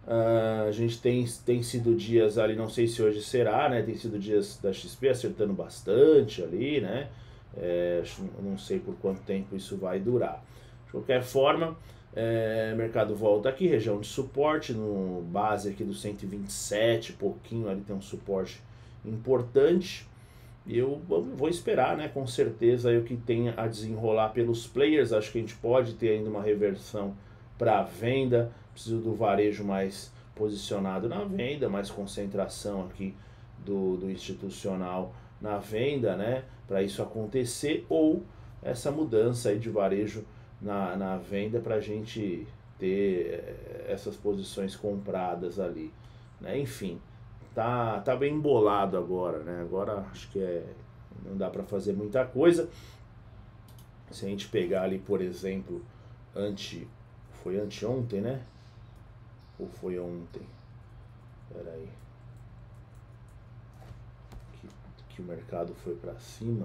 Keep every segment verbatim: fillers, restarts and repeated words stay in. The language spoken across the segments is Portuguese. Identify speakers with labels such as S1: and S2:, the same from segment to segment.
S1: Uh, a gente tem, tem sido dias ali, não sei se hoje será, né? Tem sido dias da X P acertando bastante ali, né? É, não sei por quanto tempo isso vai durar. De qualquer forma, é, mercado volta aqui, região de suporte, no base aqui do cento e vinte e sete, pouquinho ali tem um suporte importante. E eu vou esperar, né? Com certeza aí o que tem a desenrolar pelos players. Acho que a gente pode ter ainda uma reversão para venda. Preciso do varejo mais posicionado na venda, mais concentração aqui do, do institucional na venda, né? Para isso acontecer, ou essa mudança aí de varejo na, na venda para a gente ter essas posições compradas ali, né? Enfim, tá, tá bem embolado agora, né? Agora acho que é, não dá para fazer muita coisa. Se a gente pegar ali, por exemplo, ante, foi anteontem, né? Ou foi ontem? Espera aí. Que, que o mercado foi para cima.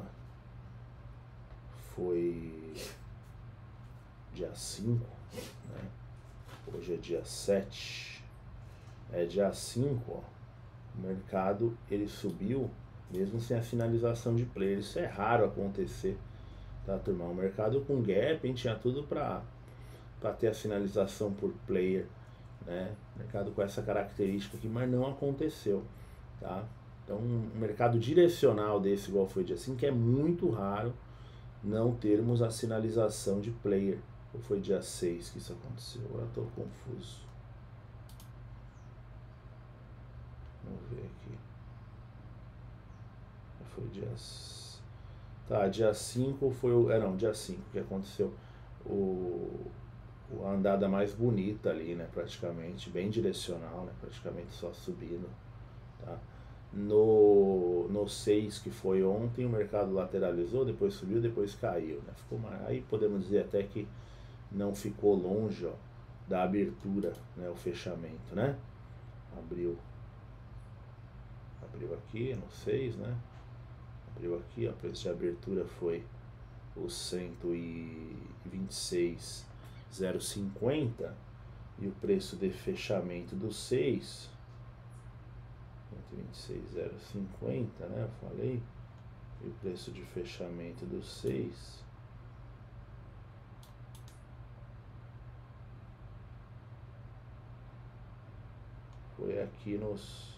S1: Foi dia cinco, né? Hoje é dia sete. É dia cinco, ó. O mercado ele subiu mesmo sem a finalização de player. Isso é raro acontecer, tá, turma? O mercado com gap, a gente tinha tudo para para ter a finalização por player, né? Mercado com essa característica aqui, mas não aconteceu, tá? Então, um mercado direcional desse, igual foi dia cinco, é muito raro não termos a sinalização de player. Ou foi dia seis que isso aconteceu? Agora estou confuso. Vamos ver aqui. Foi dia... Tá, dia cinco foi o... É, não, dia cinco que aconteceu o... a andada mais bonita ali, né, praticamente, bem direcional, né, praticamente só subindo, tá? No, no seis, que foi ontem, o mercado lateralizou, depois subiu, depois caiu, né? Ficou mais, aí podemos dizer até que não ficou longe, ó, da abertura, né, o fechamento, né? Abriu, abriu aqui no seis, né? Abriu aqui, ó, o preço de abertura foi o cento e vinte e seis mil e cinquenta e o preço de fechamento do seis, cento e vinte e seis mil e cinquenta, né? Eu falei. E o preço de fechamento do seis foi aqui nos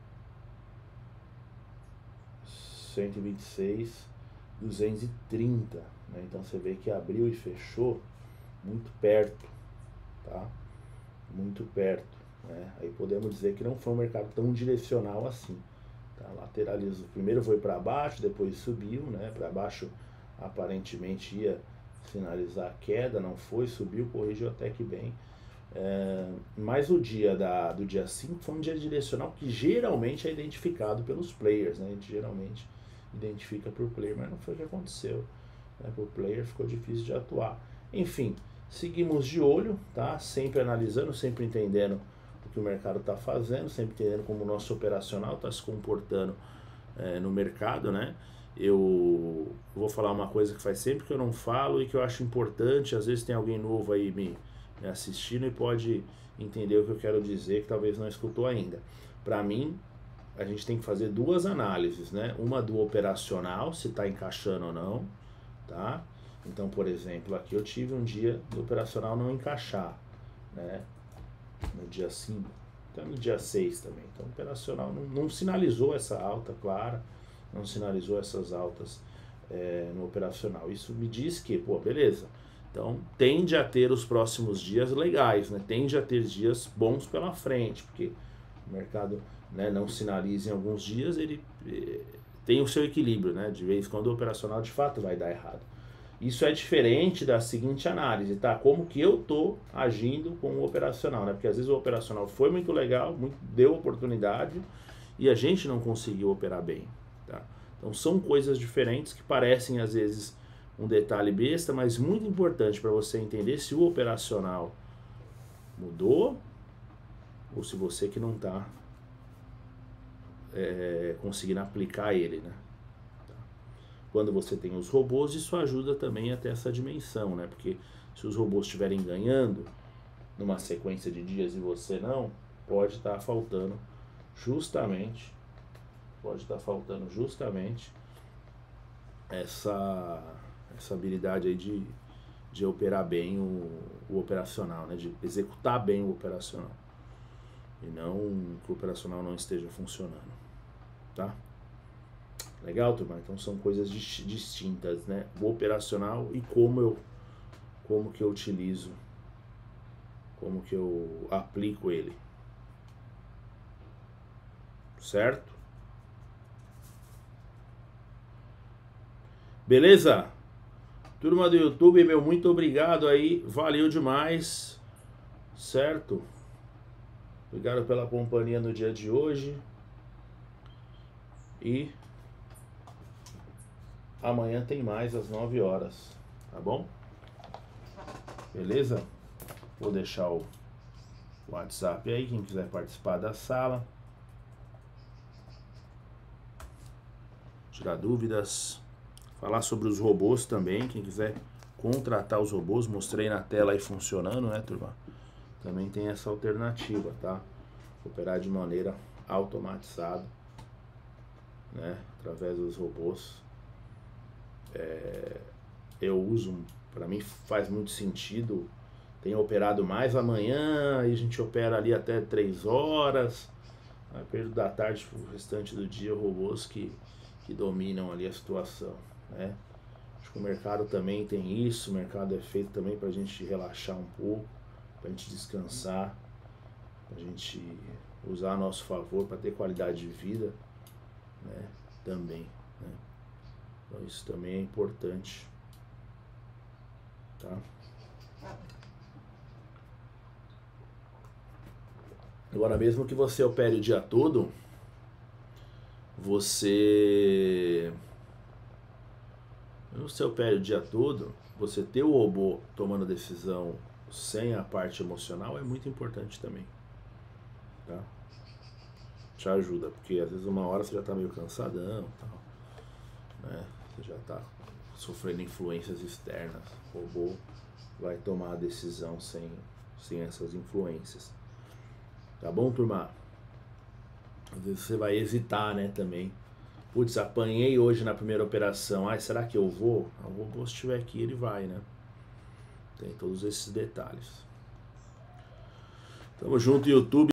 S1: cento e vinte e seis mil duzentos e trinta, né? Então você vê que abriu e fechou muito perto, tá? Muito perto, né? Aí podemos dizer que não foi um mercado tão direcional assim, tá? Lateralizou, primeiro foi para baixo, depois subiu, né? Para baixo aparentemente ia finalizar a queda, não foi, subiu, corrigiu até que bem. É, mas o dia da, do dia cinco foi um dia direcional que geralmente é identificado pelos players, né? A gente geralmente identifica por player, mas não foi o que aconteceu, né? Por player ficou difícil de atuar. Enfim, seguimos de olho, tá? Sempre analisando, sempre entendendo o que o mercado está fazendo, sempre entendendo como o nosso operacional está se comportando é, no mercado, né? Eu vou falar uma coisa que faz sempre que eu não falo e que eu acho importante. Às vezes tem alguém novo aí me, me assistindo e pode entender o que eu quero dizer, que talvez não escutou ainda. Para mim, a gente tem que fazer duas análises, né? Uma do operacional, se está encaixando ou não, tá? Então, por exemplo, aqui eu tive um dia do operacional não encaixar, né? No dia cinco, até no dia seis também. Então, o operacional não, não sinalizou essa alta clara, não sinalizou essas altas é, no operacional. Isso me diz que, pô, beleza. Então, tende a ter os próximos dias legais, né? Tende a ter dias bons pela frente, porque o mercado, né, não sinaliza em alguns dias, ele eh, tem o seu equilíbrio, né? De vez em quando o operacional de fato vai dar errado. Isso é diferente da seguinte análise, tá? Como que eu tô agindo com o operacional, né? Porque às vezes o operacional foi muito legal, muito, deu oportunidade e a gente não conseguiu operar bem, tá? Então são coisas diferentes que parecem às vezes um detalhe besta, mas muito importante para você entender se o operacional mudou ou se você que não está é, conseguindo aplicar ele, né? Quando você tem os robôs, isso ajuda também a ter essa dimensão, né? Porque se os robôs estiverem ganhando numa sequência de dias e você não, pode estar faltando justamente, pode estar faltando justamente essa, essa habilidade aí de, de operar bem o, o operacional, né? De executar bem o operacional. E não que o operacional não esteja funcionando, tá? Legal, turma? Então são coisas distintas, né? O operacional e como eu, como que eu utilizo, como que eu aplico ele. Certo? Beleza? Turma do YouTube, meu, muito obrigado aí. Valeu demais. Certo? Obrigado pela companhia no dia de hoje. E amanhã tem mais às nove horas. Tá bom? Beleza? Vou deixar o WhatsApp aí, quem quiser participar da sala. Tirar dúvidas. Falar sobre os robôs também, quem quiser contratar os robôs. Mostrei na tela aí funcionando, né, turma? Também tem essa alternativa, tá? Operar de maneira automatizada, né? Através dos robôs. É, eu uso, para mim faz muito sentido. Tenho operado mais amanhã, aí a gente opera ali até três horas. Aí período da tarde, o restante do dia, robôs que, que dominam ali a situação, né? Acho que o mercado também tem isso. O mercado é feito também para a gente relaxar um pouco, para a gente descansar, para a gente usar a nosso favor para ter qualidade de vida, né? Também, né? Então isso também é importante, tá? Agora, mesmo que você opere o dia todo, você... No seu opere o dia todo, você ter o robô tomando decisão sem a parte emocional é muito importante também, tá? Te ajuda, porque às vezes uma hora você já tá meio cansadão, tal, né? Você já tá sofrendo influências externas. O robô vai tomar a decisão sem, sem essas influências. Tá bom, turma? Às vezes você vai hesitar, né, também. Putz, apanhei hoje na primeira operação. Ai, será que eu vou? O robô, se estiver aqui, ele vai, né? Tem todos esses detalhes. Tamo junto, YouTube.